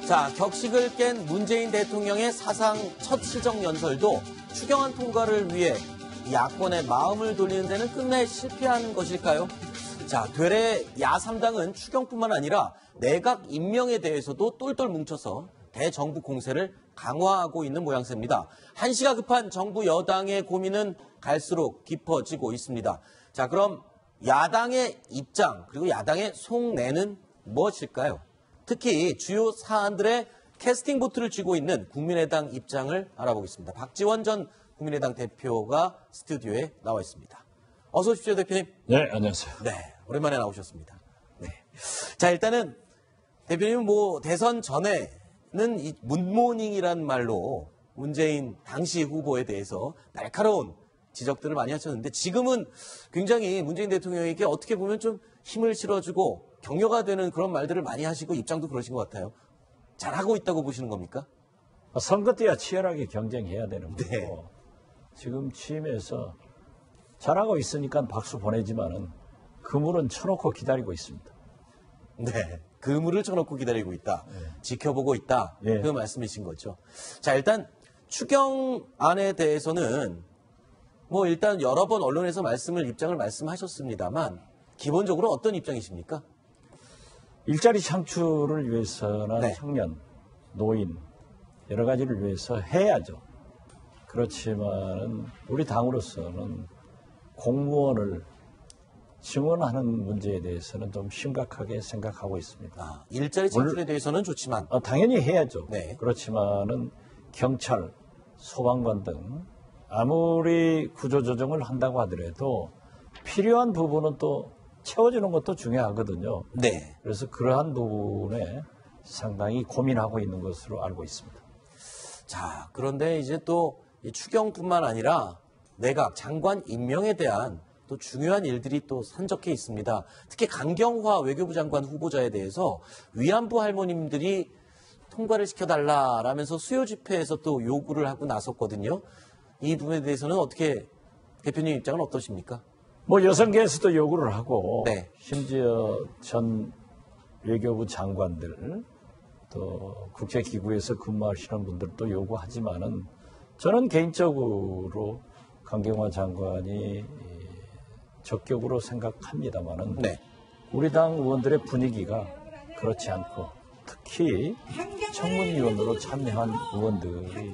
자, 격식을 깬 문재인 대통령의 사상 첫 시정연설도 추경안 통과를 위해 야권의 마음을 돌리는 데는 끝내 실패한 것일까요? 자, 되레 야3당은 추경뿐만 아니라 내각 임명에 대해서도 똘똘 뭉쳐서 대정부 공세를 강화하고 있는 모양새입니다. 한시가 급한 정부 여당의 고민은 갈수록 깊어지고 있습니다. 자, 그럼 야당의 입장 그리고 야당의 속내는 무엇일까요? 특히 주요 사안들의 캐스팅 보트를 쥐고 있는 국민의당 입장을 알아보겠습니다. 박지원 전 국민의당 대표가 스튜디오에 나와 있습니다. 어서 오십시오, 대표님. 네, 안녕하세요. 네, 오랜만에 나오셨습니다. 네. 자, 일단은 대표님은 대선 전에는 이 문모닝이란 말로 문재인 당시 후보에 대해서 날카로운 지적들을 많이 하셨는데 지금은 굉장히 문재인 대통령에게 어떻게 보면 좀 힘을 실어주고 격려가 되는 그런 말들을 많이 하시고 입장도 그러신 것 같아요. 잘하고 있다고 보시는 겁니까? 선거 때야 치열하게 경쟁해야 되는 거고 네. 지금 취임해서 잘하고 있으니까 박수 보내지만은 그물은 쳐놓고 기다리고 있습니다. 네, 그물을 쳐놓고 기다리고 있다. 네. 지켜보고 있다. 네. 그 말씀이신 거죠. 자, 일단 추경안에 대해서는 일단 여러 번 언론에서 입장을 말씀하셨습니다만 기본적으로 어떤 입장이십니까? 일자리 창출을 위해서나 네. 청년, 노인 여러 가지를 위해서 해야죠. 그렇지만 우리 당으로서는 공무원을 증원하는 문제에 대해서는 좀 심각하게 생각하고 있습니다. 일자리 창출에 대해서는 좋지만 당연히 해야죠. 네. 그렇지만은 경찰, 소방관 등 아무리 구조조정을 한다고 하더라도 필요한 부분은 또 채워주는 것도 중요하거든요. 네. 그래서 그러한 부분에 상당히 고민하고 있는 것으로 알고 있습니다. 자, 그런데 이제 또 이 추경뿐만 아니라 내각 장관 임명에 대한 또 중요한 일들이 또 산적해 있습니다. 특히 강경화 외교부 장관 후보자에 대해서 위안부 할머님들이 통과를 시켜달라라면서 수요 집회에서 또 요구를 하고 나섰거든요. 이 부분에 대해서는 어떻게 대표님 입장은 어떠십니까? 여성계에서도 요구를 하고 네. 심지어 전 외교부 장관들 또 국제기구에서 근무하시는 분들도 요구하지만은 저는 개인적으로 강경화 장관이 적격으로 생각합니다만은 네. 우리 당 의원들의 분위기가 그렇지 않고 특히 청문위원으로 참여한 의원들이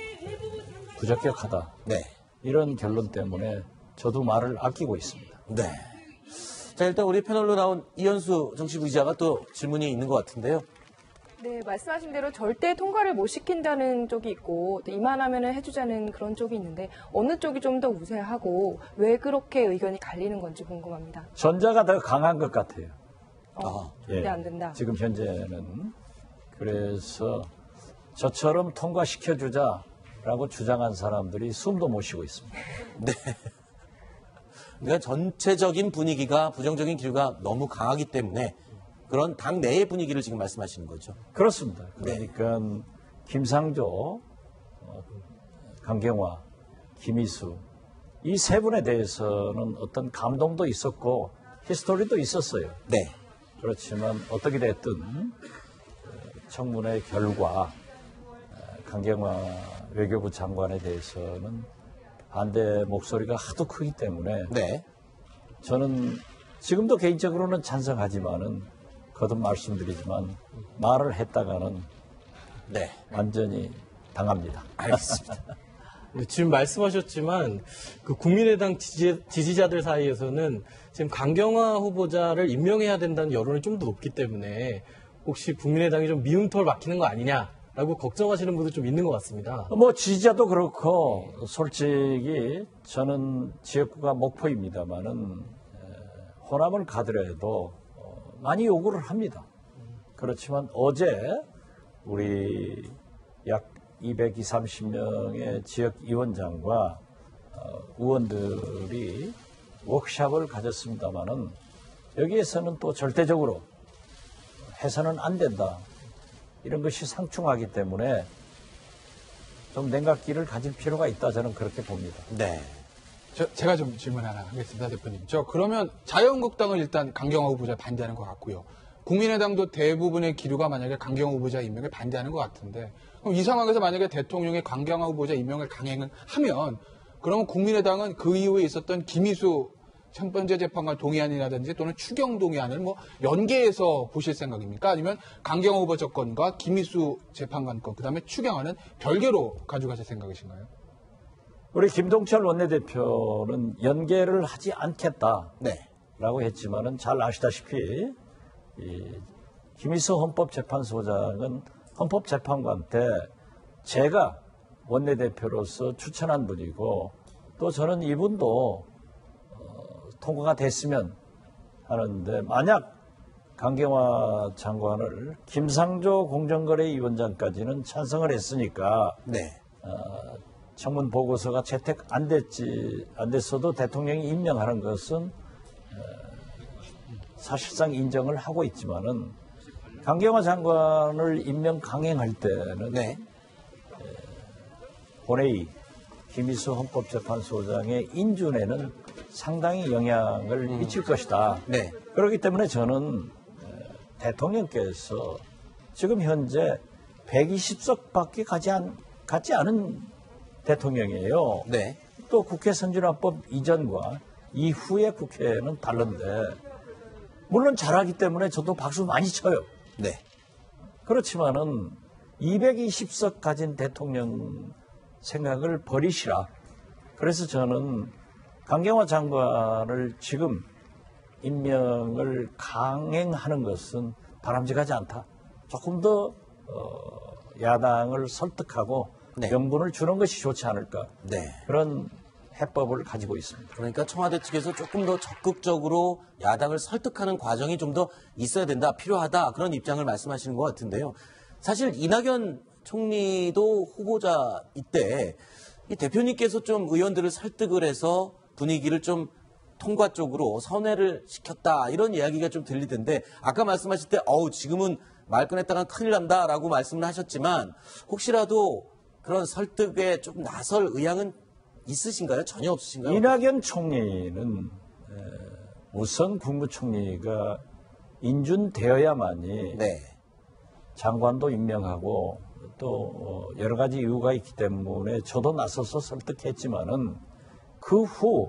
부적격하다. 네. 이런 결론 때문에 저도 말을 아끼고 있습니다. 네. 자, 일단 우리 패널로 나온 이현수 정치부기자가 또 질문이 있는 것 같은데요. 네, 말씀하신 대로 절대 통과를 못 시킨다는 쪽이 있고 또 이만하면 해주자는 그런 쪽이 있는데 어느 쪽이 좀 더 우세하고 왜 그렇게 의견이 갈리는 건지 궁금합니다. 전자가 더 강한 것 같아요. 절대 안 된다. 지금 현재는. 그래서 저처럼 통과시켜주자라고 주장한 사람들이 숨도 못 쉬고 있습니다. 네. 그러니까 전체적인 분위기가 부정적인 기류가 너무 강하기 때문에 그런 당 내의 분위기를 지금 말씀하시는 거죠. 그렇습니다. 그러니까 네. 김상조, 강경화, 김희수 이 세 분에 대해서는 어떤 감동도 있었고 히스토리도 있었어요. 네. 그렇지만 어떻게 됐든 청문회 결과 강경화 외교부 장관에 대해서는 반대 목소리가 하도 크기 때문에 네. 저는 지금도 개인적으로는 찬성하지만은 거듭 말씀드리지만 말을 했다가는 네. 완전히 당합니다. 알겠습니다. 지금 말씀하셨지만 그 국민의당 지지자들 사이에서는 지금 강경화 후보자를 임명해야 된다는 여론이 좀 더 높기 때문에 혹시 국민의당이 좀 미움털 막히는 거 아니냐라고 걱정하시는 분도 좀 있는 것 같습니다. 지지자도 그렇고 솔직히 저는 지역구가 목포입니다만은 호남을 가더라도 많이 요구를 합니다. 그렇지만 어제 우리 약 220, 30명의 지역위원장과 의원들이 워크숍을 가졌습니다마는 여기에서는 또 절대적으로 해서는 안 된다. 이런 것이 상충하기 때문에 좀 냉각기를 가질 필요가 있다. 저는 그렇게 봅니다. 네. 제가 좀 질문 하나 하겠습니다, 대표님. 그러면 자유한국당은 일단 강경화 후보자 반대하는 것 같고요. 국민의당도 대부분의 기류가 만약에 강경화 후보자 임명에 반대하는 것 같은데 그럼 이 상황에서 만약에 대통령이 강경화 후보자 임명을 강행을 하면 그러면 국민의당은 그 이후에 있었던 김희수 첫 번째 재판관 동의안이라든지 또는 추경 동의안을 뭐 연계해서 보실 생각입니까? 아니면 강경화 후보자 건과 김희수 재판관 건, 그다음에 추경안은 별개로 가져가실 생각이신가요? 우리 김동철 원내대표는 연계를 하지 않겠다라고 네. 했지만은 잘 아시다시피 김희수 헌법재판소장은 헌법재판관 때 제가 원내대표로서 추천한 분이고 또 저는 이분도 통과가 됐으면 하는데 만약 강경화 장관을 김상조 공정거래위원장까지는 찬성을 했으니까 네. 청문 보고서가 채택 안 됐어도 대통령이 임명하는 것은 사실상 인정을 하고 있지만은 강경화 장관을 임명 강행할 때는 네. 본회의 김희수 헌법재판소장의 인준에는 상당히 영향을 미칠 것이다. 네. 그렇기 때문에 저는 대통령께서 지금 현재 120석밖에 갖지 않은 대통령이에요. 네. 또 국회 선진화법 이전과 이후의 국회는 다른데 물론 잘하기 때문에 저도 박수 많이 쳐요. 네. 그렇지만은 220석 가진 대통령 생각을 버리시라. 그래서 저는 강경화 장관을 지금 임명을 강행하는 것은 바람직하지 않다. 조금 더 야당을 설득하고 네. 명분을 주는 것이 좋지 않을까. 네. 그런 해법을 가지고 있습니다. 그러니까 청와대 측에서 조금 더 적극적으로 야당을 설득하는 과정이 좀 더 있어야 된다, 필요하다, 그런 입장을 말씀하시는 것 같은데요. 사실 이낙연 총리도 후보자 이때 이 대표님께서 좀 의원들을 설득을 해서 분위기를 좀 통과 쪽으로 선회를 시켰다, 이런 이야기가 좀 들리던데 아까 말씀하실 때 지금은 말 꺼냈다가 큰일 난다라고 말씀을 하셨지만 혹시라도 그런 설득에 좀 나설 의향은 있으신가요? 전혀 없으신가요? 이낙연 총리는 우선 국무총리가 인준되어야만이 네. 장관도 임명하고 또 여러 가지 이유가 있기 때문에 저도 나서서 설득했지만은 그 후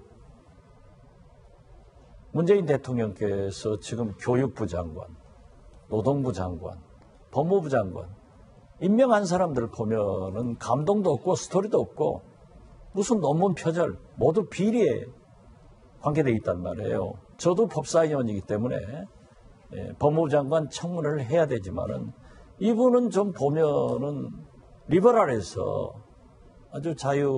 문재인 대통령께서 지금 교육부 장관, 노동부 장관, 법무부 장관 임명한 사람들 보면은 감동도 없고 스토리도 없고 무슨 논문 표절 모두 비리에 관계되어 있단 말이에요. 저도 법사위원이기 때문에 법무부 장관 청문을 해야 되지만은 이분은 좀 보면은 리버럴해서 아주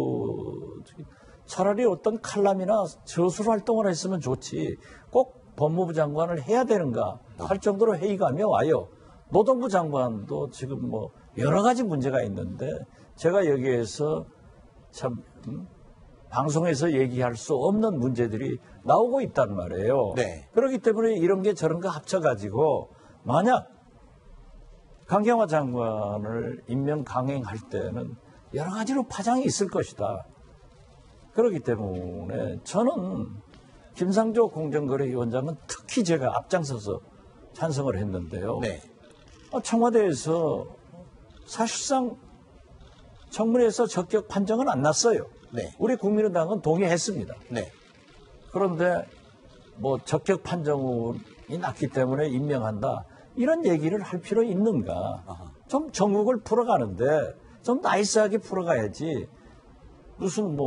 차라리 어떤 칼럼이나 저술 활동을 했으면 좋지 꼭 법무부 장관을 해야 되는가 할 정도로 회의감이 와요. 노동부 장관도 지금 뭐 여러 가지 문제가 있는데 제가 여기에서 참 방송에서 얘기할 수 없는 문제들이 나오고 있단 말이에요. 네. 그렇기 때문에 이런 게 저런 거 합쳐가지고 만약 강경화 장관을 임명 강행할 때는 여러 가지로 파장이 있을 것이다. 그렇기 때문에 저는 김상조 공정거래위원장은 특히 제가 앞장서서 찬성을 했는데요. 네. 청와대에서 사실상 청문회에서 적격 판정은 안 났어요. 네. 우리 국민의당은 동의했습니다. 네. 그런데 뭐 적격 판정이 났기 때문에 임명한다. 이런 얘기를 할 필요 있는가. 좀 전국을 풀어가는데 좀 나이스하게 풀어가야지. 무슨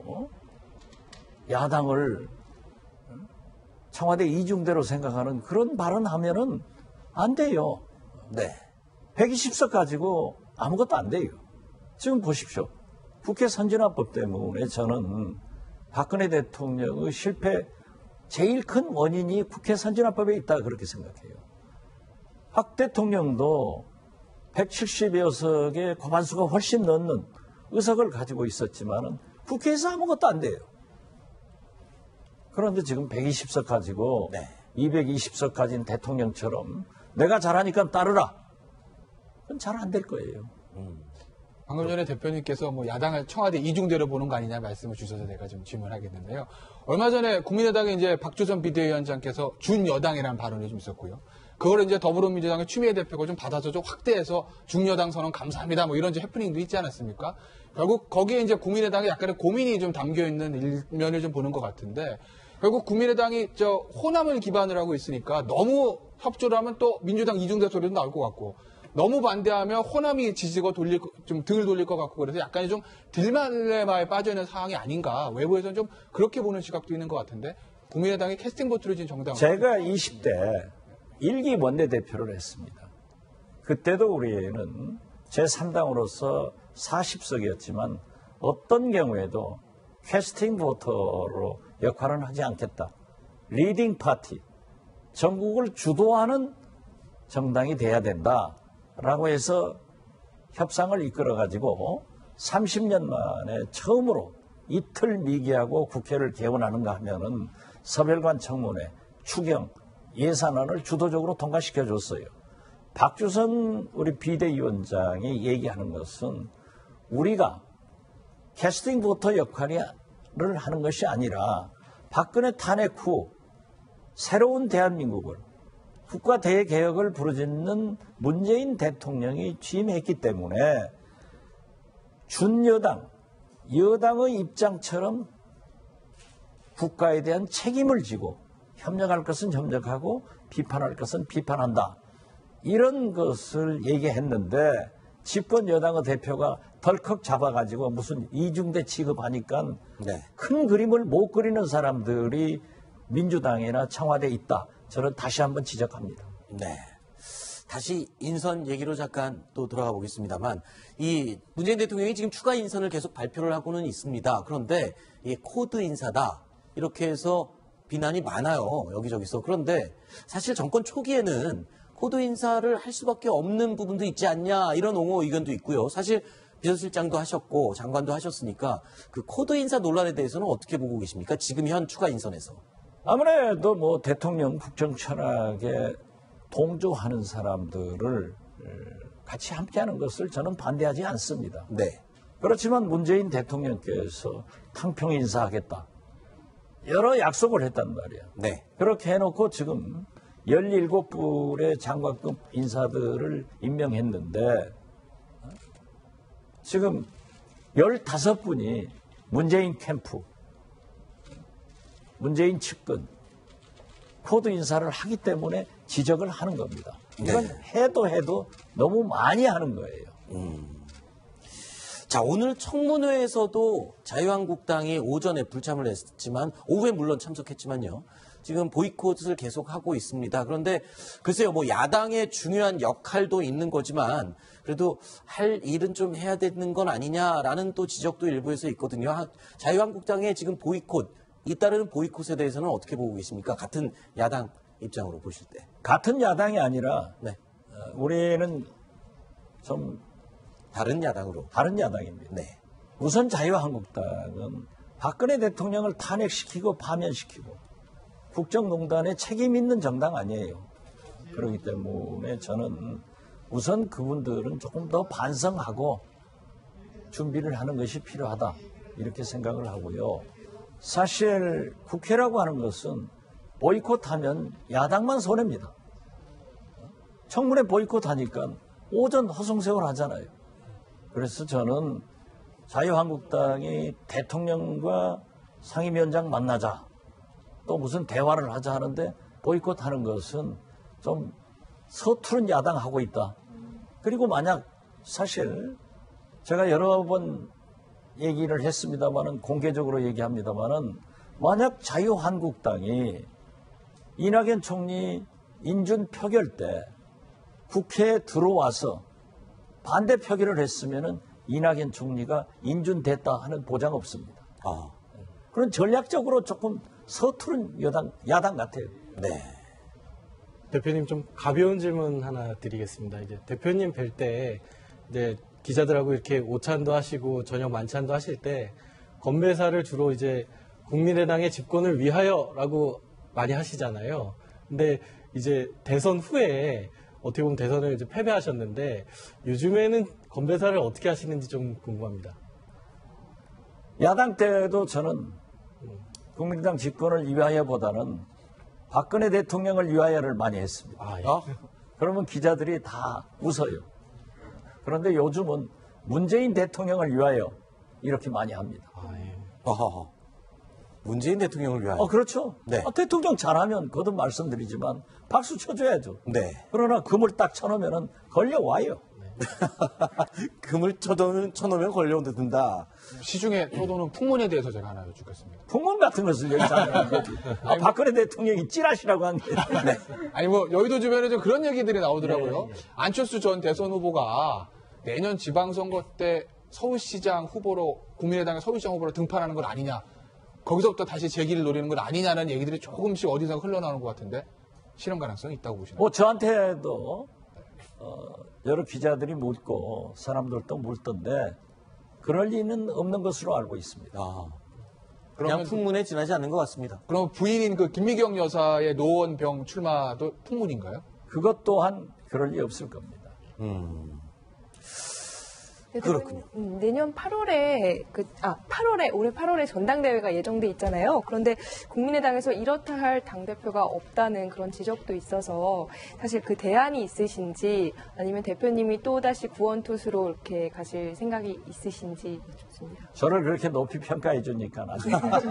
야당을 청와대 이중대로 생각하는 그런 발언하면은 안 돼요. 네. 120석 가지고 아무것도 안 돼요. 지금 보십시오. 국회 선진화법 때문에 저는 박근혜 대통령의 실패 제일 큰 원인이 국회 선진화법에 있다 그렇게 생각해요. 박 대통령도 170여 석의 과반수가 훨씬 넘는 의석을 가지고 있었지만은 국회에서 아무것도 안 돼요. 그런데 지금 120석 가지고 네. 220석 가진 대통령처럼 내가 잘하니까 따르라. 그건 잘 안 될 거예요. 방금 전에 대표님께서 뭐 야당을 청와대 이중대로 보는 거 아니냐 말씀을 주셔서 내가 좀 질문하겠는데요. 얼마 전에 국민의당의 이제 박주선 비대위원장께서 준여당이라는 발언이 좀 있었고요. 그걸 이제 더불어민주당의 추미애 대표가 좀 받아서 좀 확대해서 중여당 선언 감사합니다. 뭐 이런 이제 해프닝도 있지 않았습니까? 결국 거기에 이제 국민의당의 약간의 고민이 좀 담겨 있는 일면을 좀 보는 것 같은데 결국 국민의당이 호남을 기반으로 하고 있으니까 너무 협조를 하면 또 민주당 이중대 소리도 나올 것 같고 너무 반대하면 호남이 지지가 좀 등을 돌릴 것 같고 그래서 약간의 좀 딜레마에 빠져 있는 상황이 아닌가 외부에서는 좀 그렇게 보는 시각도 있는 것 같은데 국민의당이 캐스팅 보트를 진 정당. 제가 20대 1기 원내대표를 했습니다. 그때도 우리는 제3당으로서 40석이었지만 어떤 경우에도 캐스팅 보터로 역할은 하지 않겠다. 리딩 파티, 전국을 주도하는 정당이 돼야 된다라고 해서 협상을 이끌어가지고 30년 만에 처음으로 이틀 미기하고 국회를 개원하는가 하면은 서별관 청문회, 추경, 예산안을 주도적으로 통과시켜줬어요. 박주선 우리 비대위원장이 얘기하는 것은 우리가 캐스팅 보터 역할을 하는 것이 아니라 박근혜 탄핵 후 새로운 대한민국을 국가 대개혁을 부르짖는 문재인 대통령이 취임했기 때문에 준여당, 여당의 입장처럼 국가에 대한 책임을 지고 협력할 것은 협력하고 비판할 것은 비판한다. 이런 것을 얘기했는데 집권 여당의 대표가 덜컥 잡아가지고 무슨 이중대 취급하니까 네. 큰 그림을 못 그리는 사람들이 민주당이나 청와대에 있다. 저는 다시 한번 지적합니다. 네. 다시 인선 얘기로 잠깐 또 들어가 보겠습니다만 이 문재인 대통령이 지금 추가 인선을 계속 발표를 하고는 있습니다. 그런데 이게 코드 인사다. 이렇게 해서 비난이 많아요. 여기저기서. 그런데 사실 정권 초기에는 코드 인사를 할 수밖에 없는 부분도 있지 않냐 이런 옹호 의견도 있고요. 사실 비서실장도 하셨고 장관도 하셨으니까 그 코드 인사 논란에 대해서는 어떻게 보고 계십니까? 지금 현 추가 인선에서. 아무래도 뭐 대통령 국정 철학에 동조하는 사람들을 같이 함께하는 것을 저는 반대하지 않습니다. 네. 그렇지만 문재인 대통령께서 탕평 인사하겠다. 여러 약속을 했단 말이야. 네. 그렇게 해놓고 지금 17분의 장관급 인사들을 임명했는데 지금 15분이 문재인 캠프, 문재인 측근, 코드 인사를 하기 때문에 지적을 하는 겁니다. 이건 해도 너무 많이 하는 거예요. 자, 오늘 청문회에서도 자유한국당이 오전에 불참을 했지만 오후에 물론 참석했지만요. 지금 보이콧을 계속하고 있습니다. 그런데 글쎄요, 뭐 야당의 중요한 역할도 있는 거지만 그래도 할 일은 좀 해야 되는 건 아니냐라는 또 지적도 일부에서 있거든요. 자유한국당의 지금 보이콧, 잇따르는 보이콧에 대해서는 어떻게 보고 계십니까? 같은 야당 입장으로 보실 때. 같은 야당이 아니라 네. 우리는 좀 다른 야당으로. 다른 야당입니다. 네. 우선 자유한국당은 박근혜 대통령을 탄핵시키고 파면시키고 국정농단에 책임 있는 정당 아니에요. 그렇기 때문에 저는 우선 그분들은 조금 더 반성하고 준비를 하는 것이 필요하다. 이렇게 생각을 하고요. 사실 국회라고 하는 것은 보이콧하면 야당만 손해입니다. 청문회 보이콧하니까 오전 허송세월 하잖아요. 그래서 저는 자유한국당이 대통령과 상임위원장 만나자 또 무슨 대화를 하자 하는데 보이콧하는 것은 좀 서투른 야당하고 있다. 그리고 만약 사실 제가 여러 번 얘기를 했습니다마는 공개적으로 얘기합니다마는 만약 자유한국당이 이낙연 총리 인준 표결 때 국회에 들어와서 반대 표결을 했으면은 이낙연 총리가 인준됐다 하는 보장 없습니다. 그런 전략적으로 조금 서투른 야당 같아요. 네. 대표님 좀 가벼운 질문 하나 드리겠습니다. 이제 대표님 뵐 때 이제 기자들하고 이렇게 오찬도 하시고 저녁 만찬도 하실 때 건배사를 주로 이제 국민의당의 집권을 위하여라고 많이 하시잖아요. 근데 이제 대선 후에 어떻게 보면 대선을 이제 패배하셨는데 요즘에는 건배사를 어떻게 하시는지 좀 궁금합니다. 야당 때도 저는 국민의당 집권을 위하여보다는 박근혜 대통령을 위하여를 많이 했습니다. 아, 예. 그러면 기자들이 다 웃어요. 그런데 요즘은 문재인 대통령을 위하여 이렇게 많이 합니다. 아, 예. 어허허. 문재인 대통령을 위하여. 그렇죠. 네. 대통령 잘하면 거듭 말씀드리지만 박수 쳐줘야죠. 네. 그러나 금을 딱 쳐놓으면 걸려와요. 금을 쳐놓으면 걸려온다. 시중에 떠도는 풍문에 대해서 제가 하나 여쭙겠습니다. 풍문 같은 것을 여기 잘하는 거지. 박근혜 대통령이 찌라시라고 한 게. 네. 아니 뭐 여의도 주변에 좀 그런 얘기들이 나오더라고요. 네. 안철수 전 대선 후보가 내년 지방선거 때 서울시장 후보로 국민의당의 서울시장 후보로 등판하는 건 아니냐. 거기서부터 다시 재기를 노리는 건 아니냐는 얘기들이 조금씩 어디서 흘러나오는 것 같은데 실현 가능성이 있다고 보시나요? 저한테도 여러 기자들이 묻고 사람들도 묻던데 그럴 리는 없는 것으로 알고 있습니다. 그냥 그러면 풍문에 지나지 않는 것 같습니다. 그럼 부인인 그 김미경 여사의 노원병 출마도 풍문인가요? 그것 또한 그럴 리 없을 겁니다. 그렇군요. 내년 8월에 올해 8월에 전당대회가 예정돼 있잖아요. 그런데 국민의당에서 이렇다 할 당대표가 없다는 그런 지적도 있어서 사실 그 대안이 있으신지 아니면 대표님이 또다시 구원투수로 이렇게 가실 생각이 있으신지 좋습니다. 저를 그렇게 높이 평가해 주니까 아주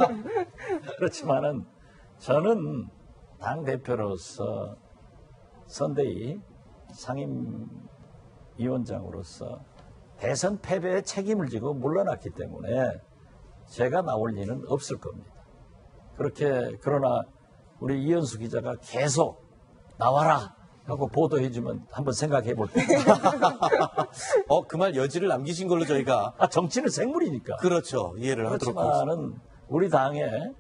그렇지만은 저는 당대표로서 선대위 상임위원장으로서 대선 패배에 책임을 지고 물러났기 때문에 제가 나올 리는 없을 겁니다. 그러나 우리 이현수 기자가 계속 나와라 하고 보도해주면 한번 생각해 볼 텐데. 그 말 여지를 남기신 걸로 저희가. 정치는 생물이니까. 그렇죠. 이해를 하도록 하겠습니다. 그렇지만은 우리 당에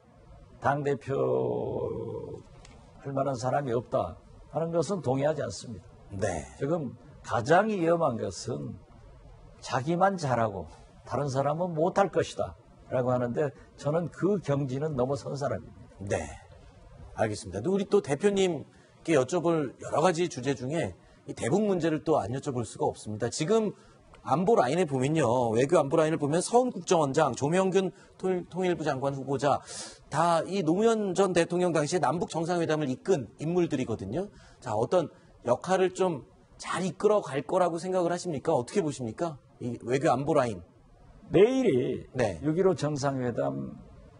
당대표 할 만한 사람이 없다 하는 것은 동의하지 않습니다. 네. 지금 가장 위험한 것은 자기만 잘하고 다른 사람은 못할 것이다 라고 하는데 저는 그 경지는 넘어선 사람입니다. 네. 알겠습니다. 근데 우리 또 대표님께 여쭤볼 여러 가지 주제 중에 이 대북 문제를 또 안 여쭤볼 수가 없습니다. 지금 안보 라인에 보면요. 외교 안보 라인을 보면 서훈 국정원장, 조명균 통일부 장관 후보자 다 이 노무현 전 대통령 당시에 남북 정상회담을 이끈 인물들이거든요. 자, 어떤 역할을 좀 잘 이끌어 갈 거라고 생각을 하십니까? 어떻게 보십니까? 이 외교 안보 라인. 내일이 네. 6.15 정상회담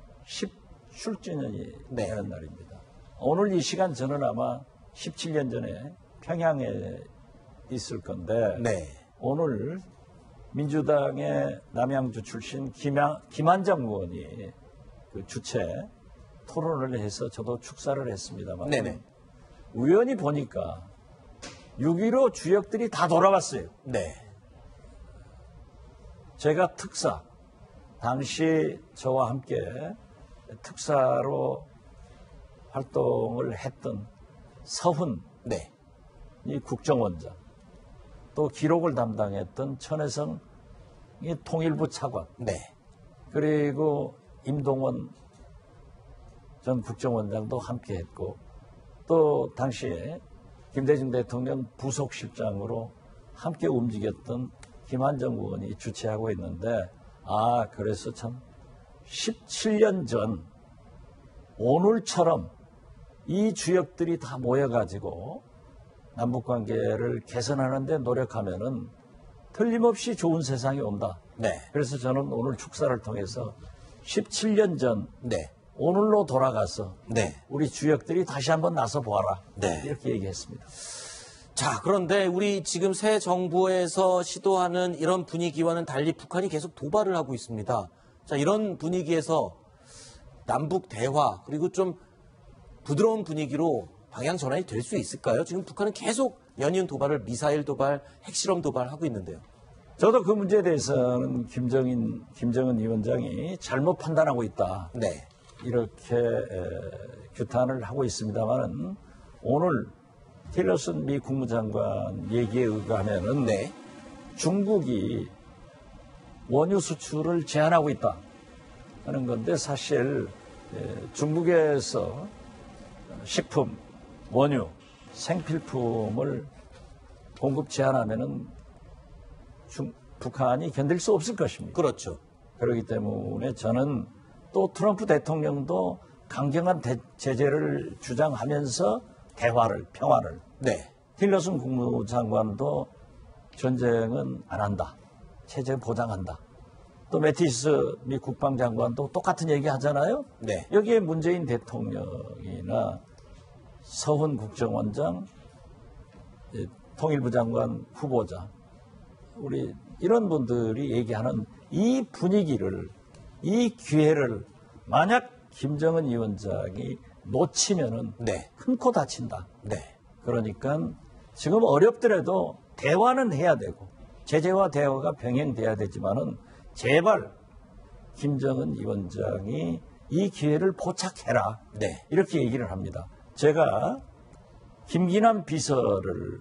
10주년이 네. 되는 날입니다. 오늘 이 시간 저는 아마 17년 전에 평양에 있을 건데 네. 오늘 민주당의 남양주 출신 김한정 의원이 그 주최 토론을 해서 저도 축사를 했습니다만 네네. 우연히 보니까 6.15 주역들이 다 돌아왔어요. 네. 제가 당시 저와 함께 특사로 활동을 했던 서훈 네. 이 국정원장, 또 기록을 담당했던 천혜성 이 통일부 차관, 네. 그리고 임동원 전 국정원장도 함께 했고, 또 당시에 김대중 대통령 부속실장으로 함께 움직였던 김한정 의원이 주최하고 있는데, 그래서 참 17년 전 오늘처럼 이 주역들이 다 모여가지고 남북관계를 개선하는 데 노력하면은 틀림없이 좋은 세상이 온다. 네. 그래서 저는 오늘 축사를 통해서 17년 전 네. 오늘로 돌아가서 네. 우리 주역들이 다시 한번 나서 보아라. 네. 이렇게 얘기했습니다. 자, 그런데 우리 지금 새 정부에서 시도하는 이런 분위기와는 달리 북한이 계속 도발을 하고 있습니다. 자, 이런 분위기에서 남북 대화 그리고 좀 부드러운 분위기로 방향 전환이 될 수 있을까요? 지금 북한은 계속 연이은 도발을 미사일 도발, 핵실험 도발하고 있는데요. 저도 그 문제에 대해서는 김정은 위원장이 잘못 판단하고 있다. 네. 이렇게 규탄을 하고 있습니다만은 오늘 틸러슨 미 국무장관 얘기에 의하면은 네. 중국이 원유 수출을 제한하고 있다 하는 건데 사실 중국에서 식품, 원유, 생필품을 공급 제한하면은 북한이 견딜 수 없을 것입니다. 그렇죠. 그렇기 때문에 저는 또 트럼프 대통령도 강경한 제재를 주장하면서 대화를, 평화를. 네. 틸러슨 국무장관도 전쟁은 안 한다. 체제 보장한다. 또 매티스 미 국방장관도 똑같은 얘기 하잖아요. 네. 여기에 문재인 대통령이나 서훈 국정원장, 통일부 장관 후보자, 우리 이런 분들이 얘기하는 이 분위기를, 이 기회를 만약 김정은 위원장이 놓치면은 네. 큰 코 다친다. 네. 그러니까 지금 어렵더라도 대화는 해야 되고 제재와 대화가 병행돼야 되지만은 제발 김정은 위원장이 이 기회를 포착해라. 네. 이렇게 얘기를 합니다. 제가 김기남 비서를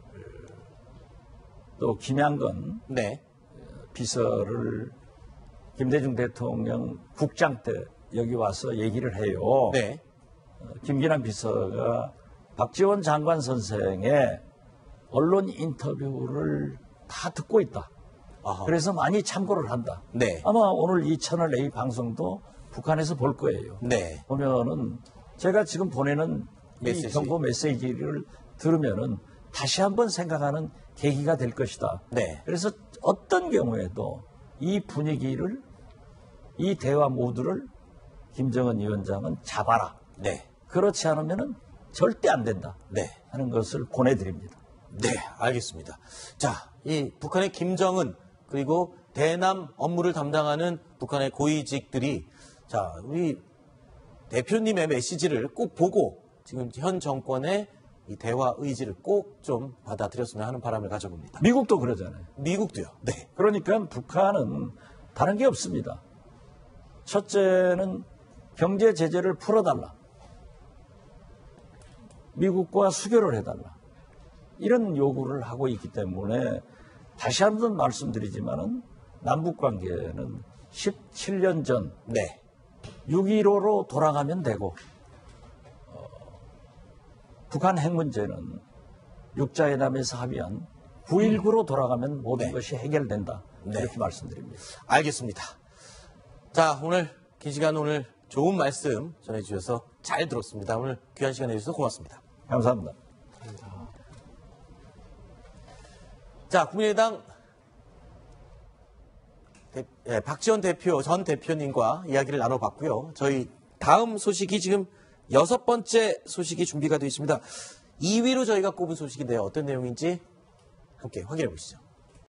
또 김양건 네. 비서를 김대중 대통령 국장 때 여기 와서 얘기를 해요. 네. 김기남 비서가 박지원 장관 선생의 언론 인터뷰를 다 듣고 있다. 아하. 그래서 많이 참고를 한다. 네. 아마 오늘 이 채널 A 방송도 북한에서 볼 거예요. 네. 보면은 제가 지금 보내는 메시지. 이 경고 메시지를 들으면은 다시 한번 생각하는 계기가 될 것이다. 네. 그래서 어떤 경우에도 이 분위기를, 이 대화 모드를 김정은 위원장은 잡아라. 네. 그렇지 않으면은 절대 안 된다. 네. 하는 것을 보내드립니다. 네, 알겠습니다. 자, 이 북한의 김정은 그리고 대남 업무를 담당하는 북한의 고위직들이 자, 우리 대표님의 메시지를 꼭 보고 지금 현 정권의 이 대화 의지를 꼭 좀 받아들였으면 하는 바람을 가져봅니다. 미국도 그러잖아요. 미국도요. 네. 그러니까 북한은 다른 게 없습니다. 첫째는 경제 제재를 풀어달라. 미국과 수교를 해달라. 이런 요구를 하고 있기 때문에 다시 한번 말씀드리지만은 남북 관계는 17년 전 네. 6.15로 돌아가면 되고 북한 핵 문제는 육자회담에서 합의한 9.19로 돌아가면 모든 네. 것이 해결된다. 네. 이렇게 말씀드립니다. 알겠습니다. 자, 오늘 긴 시간 오늘 좋은 말씀 전해주셔서 잘 들었습니다. 오늘 귀한 시간 내주셔서 고맙습니다. 감사합니다. 자, 국민의당 박지원 대표, 전 대표님과 이야기를 나눠봤고요. 저희 다음 소식이 지금 6번째 소식이 준비가 되어 있습니다. 2위로 저희가 꼽은 소식인데요. 어떤 내용인지 함께 확인해 보시죠.